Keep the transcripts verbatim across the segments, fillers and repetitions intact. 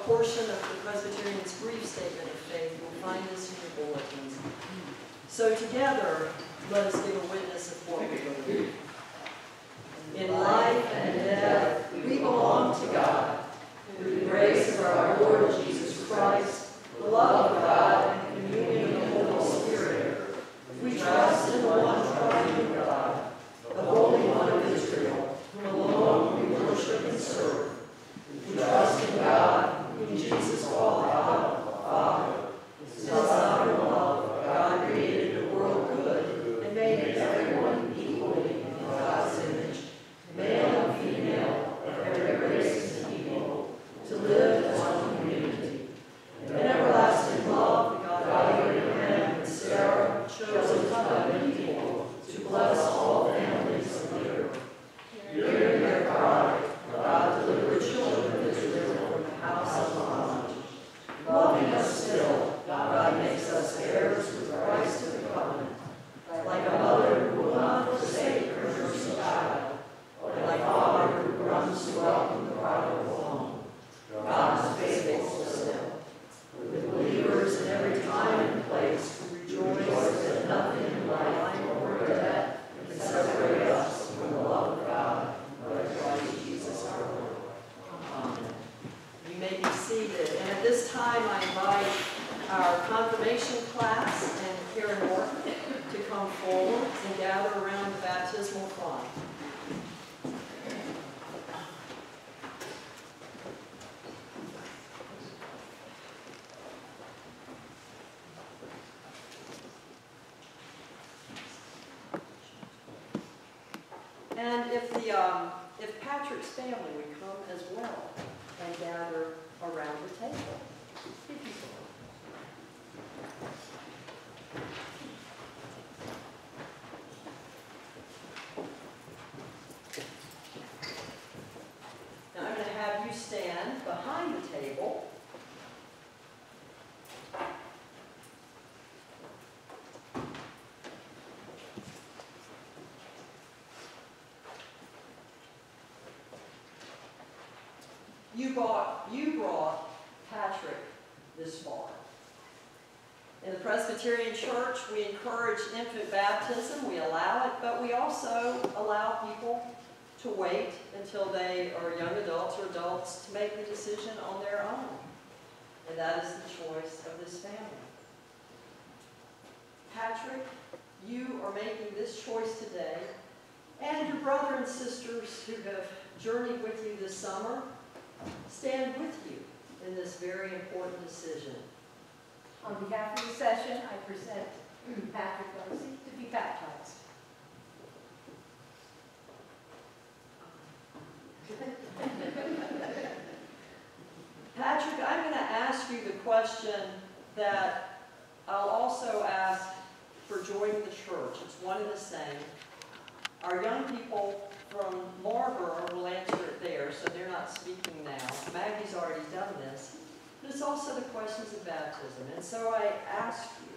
portion of the Presbyterian's brief statement of faith. You'll find this in your bulletins. So together, let us give a witness of what we believe. In life and death, we belong to God. Through the grace of our Lord Jesus Christ, the love of God, and the communion of the Holy Spirit, we trust in the one triune God, the Holy One of Israel, whom alone we worship and serve. We trust in God, whom Jesus called God, Father. His sovereign love, God created the world good and made everyone equally in God's image, male and female, of every race and people, to live as one community. In everlasting love, God Abraham and Sarah, chosen covenant people, to bless all families of the earth. Hearing their cry, God delivered children of Israel from the house of bondage. Loving us still, God makes us heirs with Christ of the covenant. Like a mother who will not forsake her nursing child, or like a father who runs to welcome the prodigal home. God is faithful still, with believers in every time and place who rejoice that nothing in life or death can separate us from the love of God, by Christ Jesus our Lord. Amen. You may be seated, and at this time I invite our confirmation class and Karen Morton to come forward and gather around the baptismal font. And if the um, if Patrick's family would come as well and gather around the table. Now I'm going to have you stand behind the table. You brought, you brought Patrick this far. In the Presbyterian Church, we encourage infant baptism. We allow it, but we also allow people to wait until they are young adults or adults to make the decision on their own. And that is the choice of this family. Patrick, you are making this choice today, and your brother and sisters who have journeyed with you this summer stand with you in this very important decision. On behalf of the session, I present Patrick Darcy to be baptized. Patrick, I'm going to ask you the question that I'll also ask for joining the church. It's one and the same. Our young people from Marlborough will answer it there, so they're not speaking now. Maggie's already done this. But it's also the questions of baptism. And so I ask you,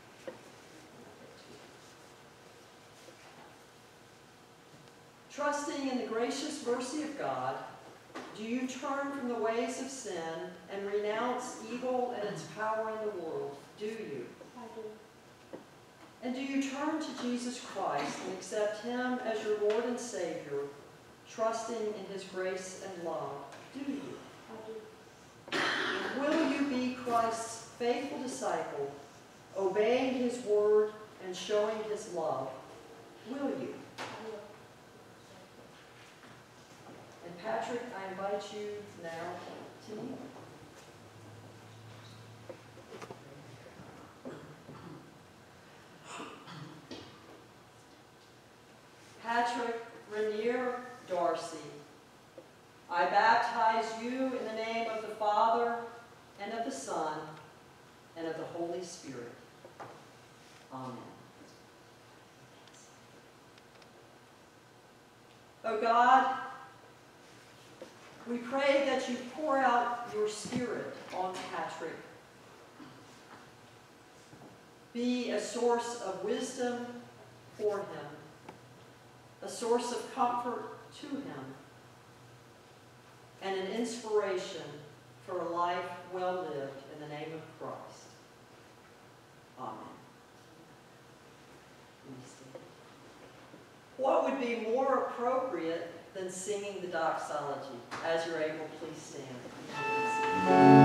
trusting in the gracious mercy of God, do you turn from the ways of sin and renounce evil and its power in the world? Do you? I do. And do you turn to Jesus Christ and accept Him as your Lord and Savior, trusting in His grace and love? Do you? I do. Will you be Christ's faithful disciple, obeying His word and showing His love? Will you? I will. And Patrick, I invite you now to kneel. Patrick Rainier Darcy, I baptize you in the name of the Father, and of the Son, and of the Holy Spirit. Amen. O God, we pray that you pour out your Spirit on Patrick. Be a source of wisdom for him, a source of comfort to him, and an inspiration for a life would be more appropriate than singing the doxology? As you're able, please stand.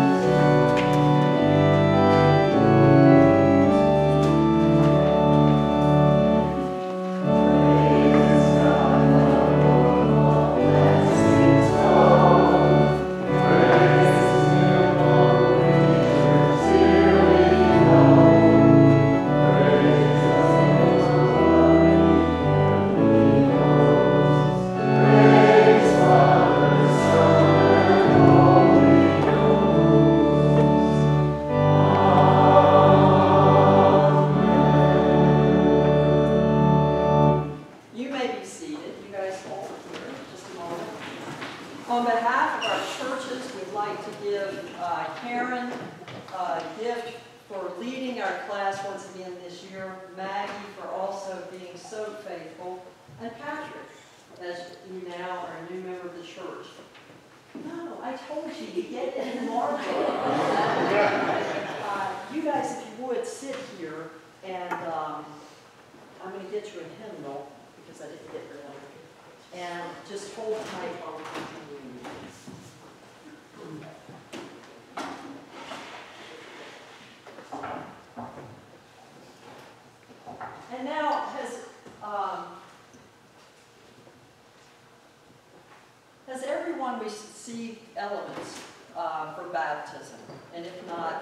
Has everyone received elements uh, for baptism? And if not,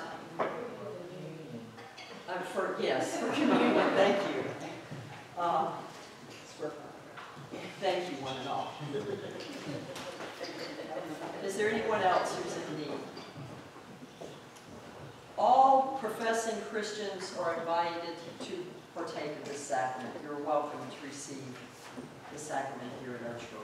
uh, for yes, for communion. Thank you. Um, thank you, one and all. Is there anyone else who's in need? All professing Christians are invited to partake of this sacrament. You're welcome to receive the sacrament here at our church.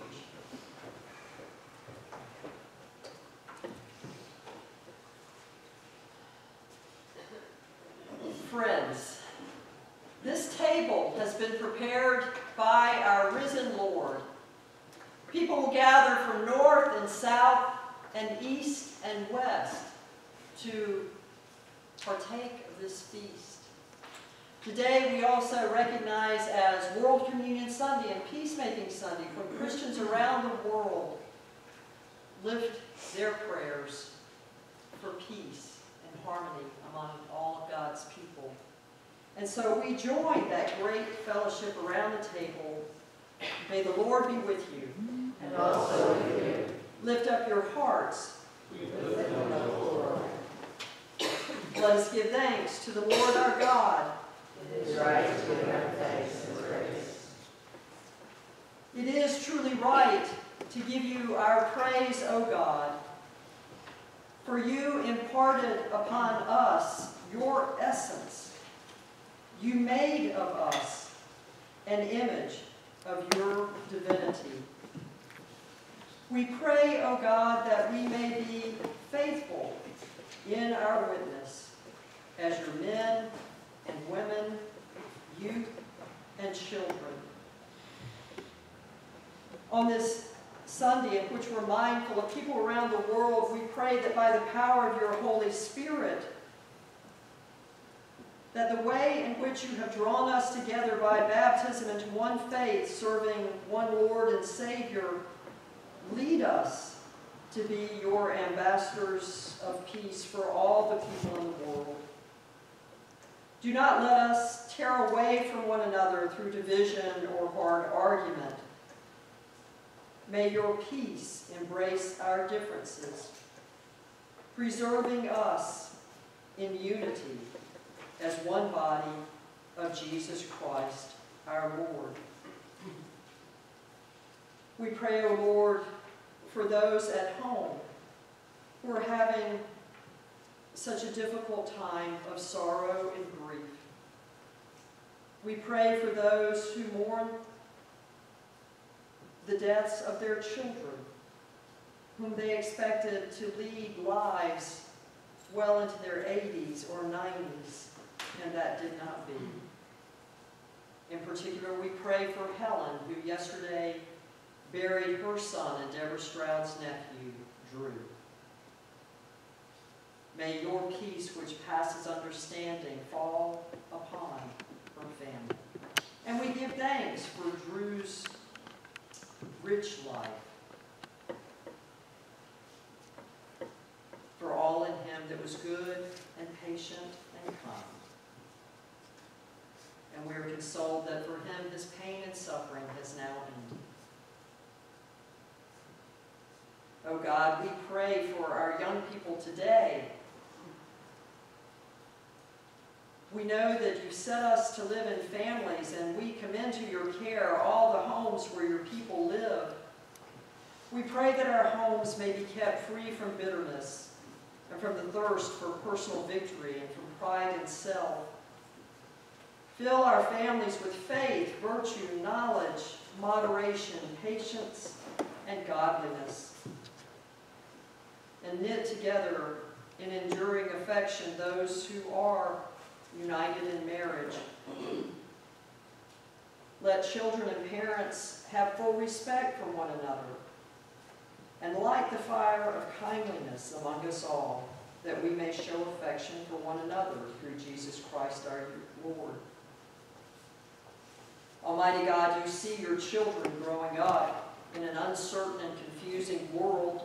Friends, this table has been prepared by our risen Lord. People will gather from north and south and east and west to partake of this feast. Today we also recognize as World Communion Sunday and Peacemaking Sunday when Christians around the world lift their prayers for peace and harmony among all of God's people. And so we join that great fellowship around the table. May the Lord be with you. And also with you. Lift up your hearts. We lift them up, Lord. Let us give thanks to the Lord our God. It is right to give him thanks and praise. It is truly right to give you our praise, O God. For you imparted upon us your essence. You made of us an image of your divinity. We pray, O God, that we may be faithful in our witness as your men and women, youth and children. On this Sunday, in which we're mindful of people around the world, we pray that by the power of your Holy Spirit, that the way in which you have drawn us together by baptism into one faith, serving one Lord and Savior, lead us to be your ambassadors of peace for all the people in the world. Do not let us tear away from one another through division or hard argument. May your peace embrace our differences, preserving us in unity as one body of Jesus Christ, our Lord. We pray, O Lord, for those at home who are having such a difficult time of sorrow and grief. We pray for those who mourn the deaths of their children, whom they expected to lead lives well into their eighties or nineties, and that did not be. In particular, we pray for Helen, who yesterday buried her son and Deborah Stroud's nephew, Drew. May your peace, which passes understanding, fall upon her family. And we give thanks for Drew's rich life, for all in him that was good and patient and kind. And we are consoled that for him his pain and suffering has now ended. Oh God, we pray for our young people today. We know that you set us to live in families, and we commend to your care all the homes where your people live. We pray that our homes may be kept free from bitterness and from the thirst for personal victory and from pride and self. Fill our families with faith, virtue, knowledge, moderation, patience, and godliness. And knit together in enduring affection those who are united in marriage. Let children and parents have full respect for one another and light the fire of kindliness among us all, that we may show affection for one another through Jesus Christ our Lord. Almighty God, you see your children growing up in an uncertain and confusing world.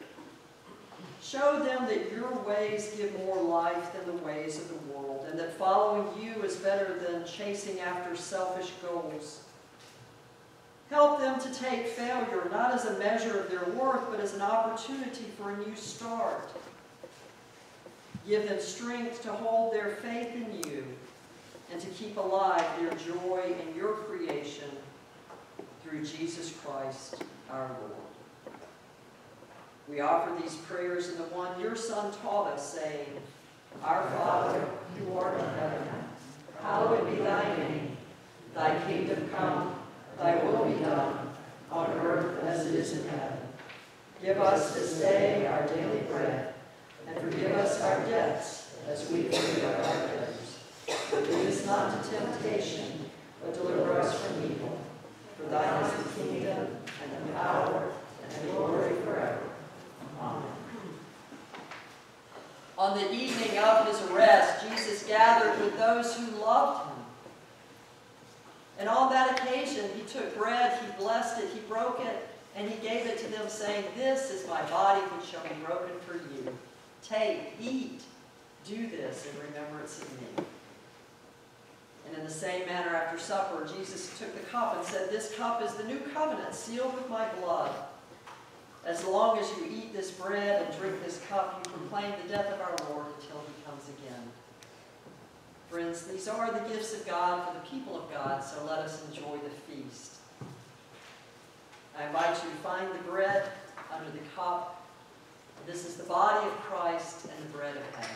Show them that your ways give more life than the ways of the world, and that following you is better than chasing after selfish goals. Help them to take failure not as a measure of their worth, but as an opportunity for a new start. Give them strength to hold their faith in you and to keep alive their joy in your creation through Jesus Christ our Lord. We offer these prayers in the one your Son taught us, saying, Our Father, who art in heaven, hallowed be thy name. Thy kingdom come, thy will be done, on earth as it is in heaven. Give us this day our daily bread, and forgive us our debts, as we forgive our debtors. But lead us not to temptation, but deliver us from evil. For thine is the kingdom, and the power, and the glory forever. Amen. On the evening of his arrest, Jesus gathered with those who loved him. And on that occasion, he took bread, he blessed it, he broke it, and he gave it to them, saying, This is my body which shall be broken for you. Take, eat, do this in remembrance of me. And in the same manner, after supper, Jesus took the cup and said, This cup is the new covenant, sealed with my blood. As long as you eat this bread and drink this cup, you proclaim the death of our Lord until he comes again. Friends, these are the gifts of God for the people of God, so let us enjoy the feast. I invite you to find the bread under the cup. This is the body of Christ and the bread of heaven.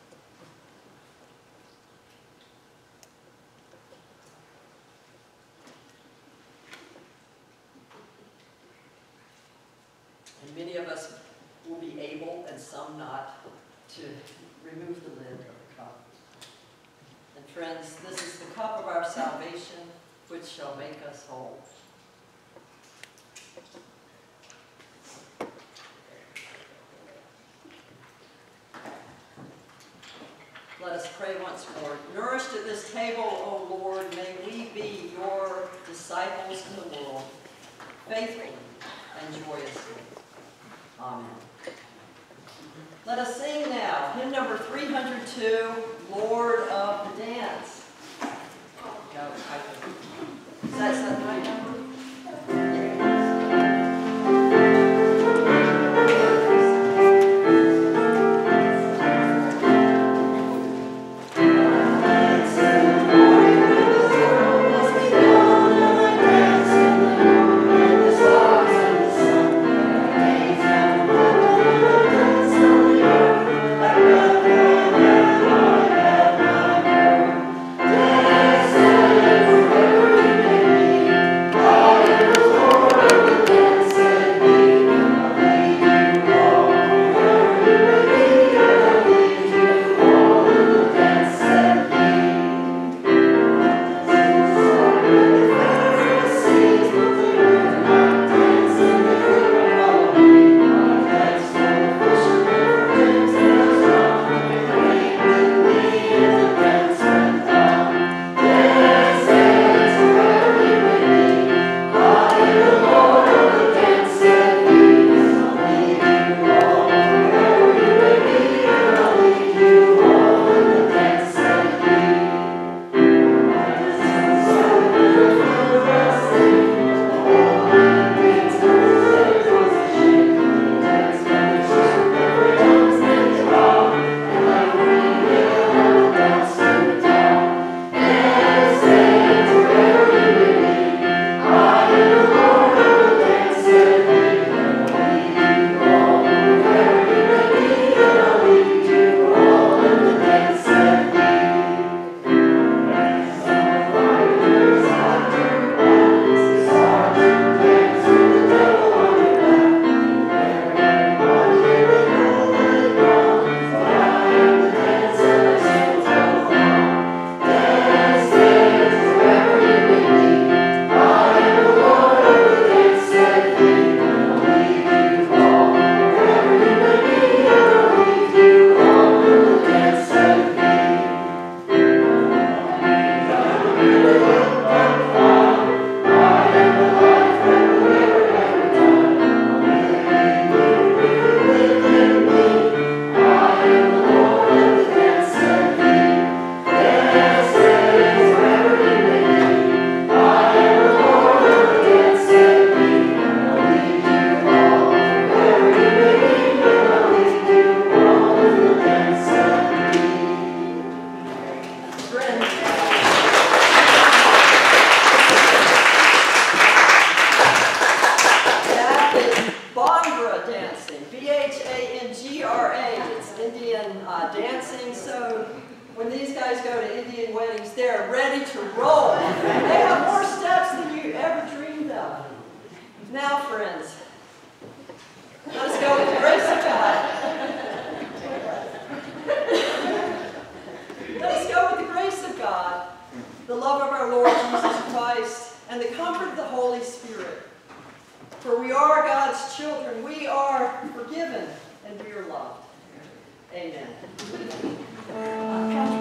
And many of us will be able, and some not, to remove the lid of the cup. And friends, this is the cup of our salvation, which shall make us whole. Let us pray once more. Nourished at this table, O Lord, may we be your disciples in the world, faithfully and joyously. Amen. Let us sing now, hymn number three hundred two, Lord of the Dance. No, I think. Is that the right number? Thank you. love dancing, so when these guys go to Indian weddings, they're ready to roll. They have more steps than you ever dreamed of. Now, friends, let us go with the grace of God. Let us go with the grace of God, the love of our Lord Jesus Christ, and the comfort of the Holy Spirit. For we are God's children. We are forgiven, and we are loved. Amen.